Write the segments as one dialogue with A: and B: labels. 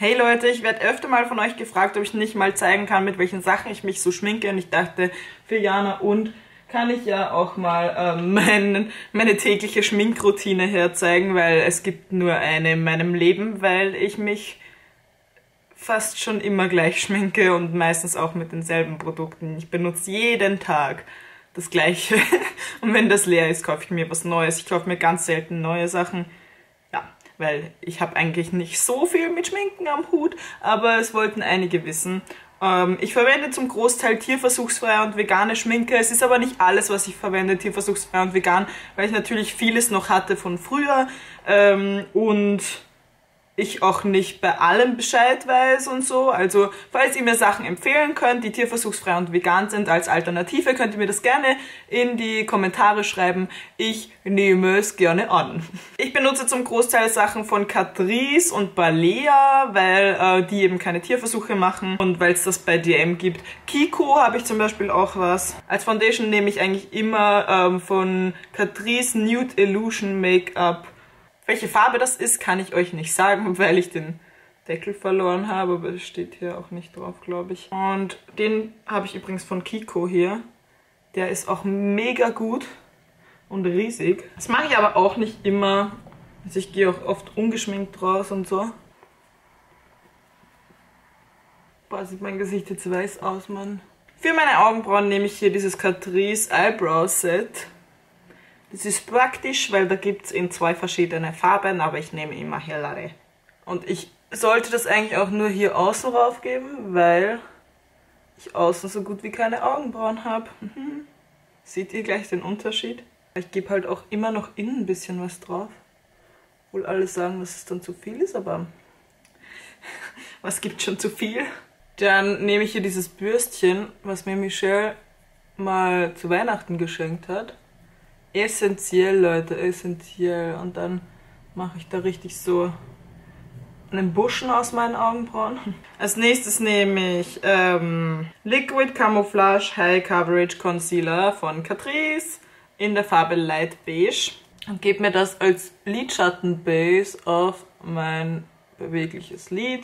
A: Hey Leute, ich werde öfter mal von euch gefragt, ob ich nicht mal zeigen kann, mit welchen Sachen ich mich so schminke. Und ich dachte, für Jana und kann ich ja auch mal meine tägliche Schminkroutine herzeigen, weil es gibt nur eine in meinem Leben, weil ich mich fast schon immer gleich schminke und meistens auch mit denselben Produkten. Ich benutze jeden Tag das Gleiche. Und wenn das leer ist, kaufe ich mir was Neues. Ich kaufe mir ganz selten neue Sachen. Ja, weil ich habe eigentlich nicht so viel mit Schminken am Hut, aber es wollten einige wissen. Ich verwende zum Großteil tierversuchsfreie und vegane Schminke. Es ist aber nicht alles, was ich verwende, tierversuchsfrei und vegan, weil ich natürlich vieles noch hatte von früher und ich auch nicht bei allem Bescheid weiß und so. Also, falls ihr mir Sachen empfehlen könnt, die tierversuchsfrei und vegan sind als Alternative, könnt ihr mir das gerne in die Kommentare schreiben. Ich nehme es gerne an. Ich benutze zum Großteil Sachen von Catrice und Balea, weil die eben keine Tierversuche machen und weil es das bei DM gibt. Kiko habe ich zum Beispiel auch was. Als Foundation nehme ich eigentlich immer von Catrice Nude Illusion Make-up. Welche Farbe das ist, kann ich euch nicht sagen, weil ich den Deckel verloren habe, aber das steht hier auch nicht drauf, glaube ich. Und den habe ich übrigens von Kiko hier. Der ist auch mega gut und riesig. Das mache ich aber auch nicht immer. Also ich gehe auch oft ungeschminkt raus und so. Boah, sieht mein Gesicht jetzt weiß aus, Mann. Für meine Augenbrauen nehme ich hier dieses Catrice Eyebrow Set. Das ist praktisch, weil da gibt es in 2 verschiedene Farben, aber ich nehme immer hellere. Und ich sollte das eigentlich auch nur hier außen rauf geben, weil ich außen so gut wie keine Augenbrauen habe. Seht ihr gleich den Unterschied? Ich gebe halt auch immer noch innen ein bisschen was drauf. Obwohl alle sagen, dass es dann zu viel ist, aber was gibt schon zu viel? Dann nehme ich hier dieses Bürstchen, was mir Michelle mal zu Weihnachten geschenkt hat. Essentiell, Leute, essentiell. Und dann mache ich da richtig so einen Buschen aus meinen Augenbrauen. Als nächstes nehme ich Liquid Camouflage High Coverage Concealer von Catrice in der Farbe Light Beige und gebe mir das als Lidschattenbase auf mein bewegliches Lid.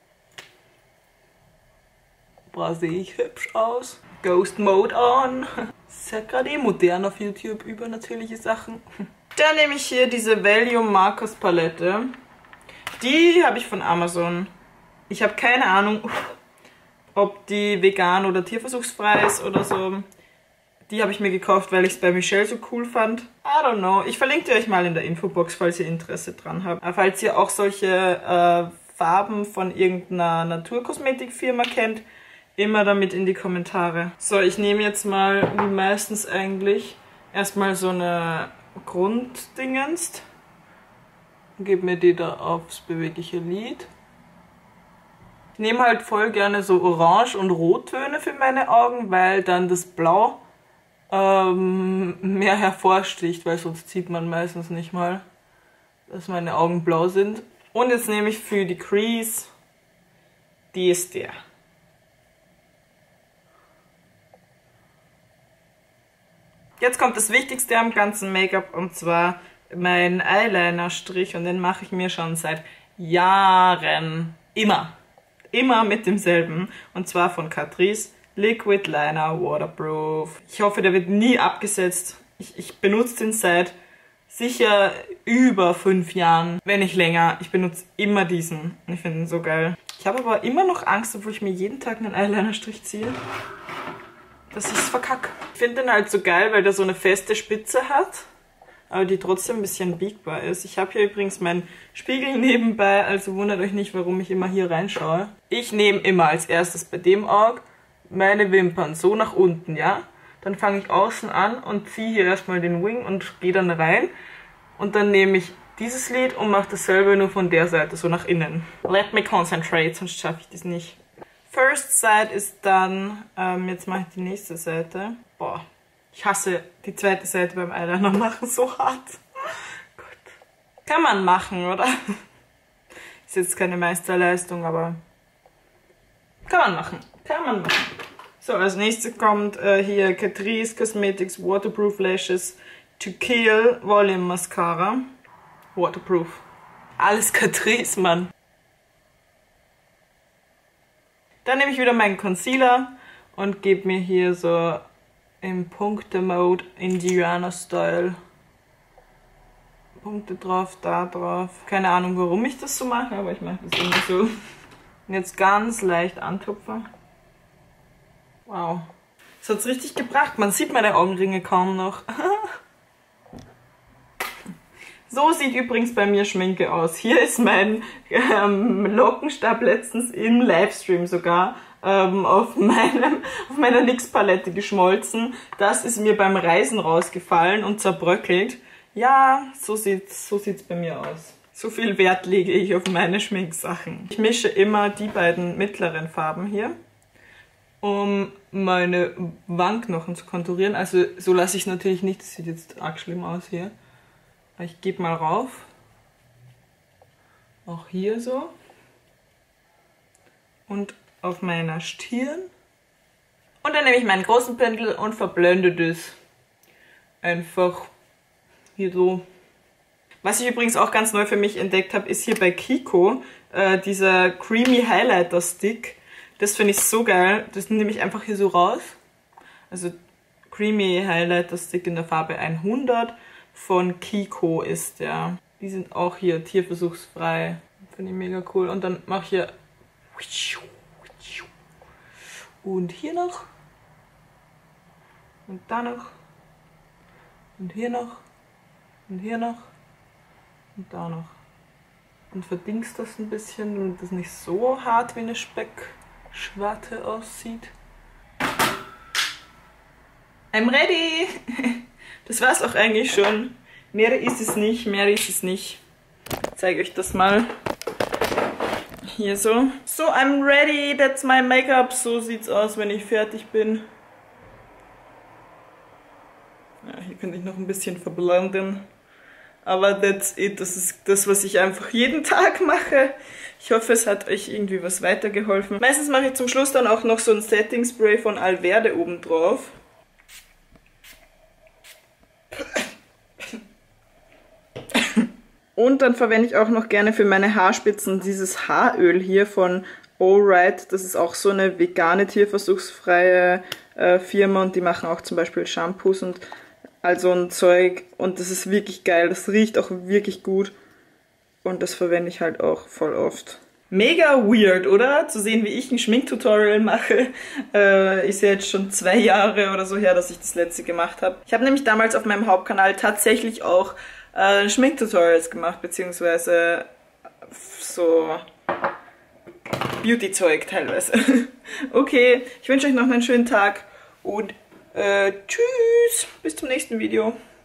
A: Boah, sehe ich hübsch aus. Ghost Mode on. Das ist ja gerade eh modern auf YouTube, übernatürliche Sachen. Dann nehme ich hier diese Valium Markers Palette. Die habe ich von Amazon. Ich habe keine Ahnung, ob die vegan oder tierversuchsfrei ist oder so. Die habe ich mir gekauft, weil ich es bei Michelle so cool fand. I don't know. Ich verlinke die euch mal in der Infobox, falls ihr Interesse dran habt. Falls ihr auch solche Farben von irgendeiner Naturkosmetikfirma kennt, immer damit in die Kommentare. So, ich nehme jetzt mal, wie meistens eigentlich, erstmal so eine Grunddingens und gebe mir die da aufs bewegliche Lid. Ich nehme halt voll gerne so Orange- und Rottöne für meine Augen, weil dann das Blau mehr hervorsticht, weil sonst sieht man meistens nicht mal, dass meine Augen blau sind. Und jetzt nehme ich für die Crease, die ist der. Jetzt kommt das Wichtigste am ganzen Make-up und zwar mein Eyeliner-Strich und den mache ich mir schon seit Jahren immer mit demselben und zwar von Catrice Liquid Liner Waterproof. Ich hoffe, der wird nie abgesetzt. Ich benutze den seit sicher über 5 Jahren, wenn nicht länger. Ich benutze immer diesen und ich finde ihn so geil. Ich habe aber immer noch Angst, obwohl ich mir jeden Tag einen Eyeliner-Strich ziehe, dass ich es verkacke. Ich finde den halt so geil, weil der so eine feste Spitze hat, aber die trotzdem ein bisschen biegbar ist. Ich habe hier übrigens meinen Spiegel nebenbei, also wundert euch nicht, warum ich immer hier reinschaue. Ich nehme immer als erstes bei dem Auge meine Wimpern so nach unten, ja? Dann fange ich außen an und ziehe hier erstmal den Wing und gehe dann rein. Und dann nehme ich dieses Lid und mache dasselbe nur von der Seite, so nach innen. Let me concentrate, sonst schaffe ich das nicht. First Side ist dann, jetzt mache ich die nächste Seite. Boah, ich hasse die zweite Seite beim Eyeliner machen, so hart. Gott. Kann man machen, oder? Ist jetzt keine Meisterleistung, aber kann man machen. Kann man machen. So, als nächstes kommt hier Catrice Cosmetics Waterproof Lashes to Kill Volume Mascara. Waterproof. Alles Catrice, Mann. Dann nehme ich wieder meinen Concealer und gebe mir hier so im Punkte-Mode Indianer-Style Punkte drauf, da drauf. Keine Ahnung, warum ich das so mache, aber ich mache das irgendwie so. Und jetzt ganz leicht antupfen. Wow. Das hat es richtig gebracht. Man sieht meine Augenringe kaum noch. So sieht übrigens bei mir Schminke aus. Hier ist mein Lockenstab letztens im Livestream sogar auf meiner NYX-Palette geschmolzen. Das ist mir beim Reisen rausgefallen und zerbröckelt. Ja, so sieht's bei mir aus. So viel Wert lege ich auf meine Schminksachen. Ich mische immer die beiden mittleren Farben hier, um meine Wangenknochen zu konturieren. Also so lasse ich es natürlich nicht. Das sieht jetzt arg schlimm aus hier. Ich gebe mal rauf. Auch hier so. Und auf meiner Stirn. Und dann nehme ich meinen großen Pinsel und verblende das einfach hier so. Was ich übrigens auch ganz neu für mich entdeckt habe, ist hier bei Kiko dieser Creamy Highlighter Stick. Das finde ich so geil. Das nehme ich einfach hier so raus. Also Creamy Highlighter Stick in der Farbe 100. Von Kiko ist der. Die sind auch hier tierversuchsfrei. Finde ich mega cool. Und dann mache ich hier. Und hier noch. Und da noch. Und hier noch. Und hier noch. Und da noch. Und verdingst das ein bisschen, damit das nicht so hart wie eine Speckschwarte aussieht. I'm ready! Das war's auch eigentlich schon. Mehr ist es nicht, mehr ist es nicht. Ich zeige euch das mal. Hier so. So, I'm ready, that's my makeup. So sieht's aus, wenn ich fertig bin. Ja, hier könnte ich noch ein bisschen verblenden. Aber that's it. Das ist das, was ich einfach jeden Tag mache. Ich hoffe, es hat euch irgendwie was weitergeholfen. Meistens mache ich zum Schluss dann auch noch so ein Setting Spray von Alverde oben drauf. Und dann verwende ich auch noch gerne für meine Haarspitzen dieses Haaröl hier von Allright. Das ist auch so eine vegane, tierversuchsfreie Firma und die machen auch zum Beispiel Shampoos und all so ein Zeug. Und das ist wirklich geil, das riecht auch wirklich gut und das verwende ich halt auch voll oft. Mega weird, oder? Zu sehen, wie ich ein Schminktutorial mache. Ist ja jetzt schon 2 Jahre oder so her, dass ich das letzte gemacht habe. Ich habe nämlich damals auf meinem Hauptkanal tatsächlich auch Schminktutorials gemacht, beziehungsweise so Beauty-Zeug teilweise. Okay, ich wünsche euch noch einen schönen Tag und tschüss, bis zum nächsten Video.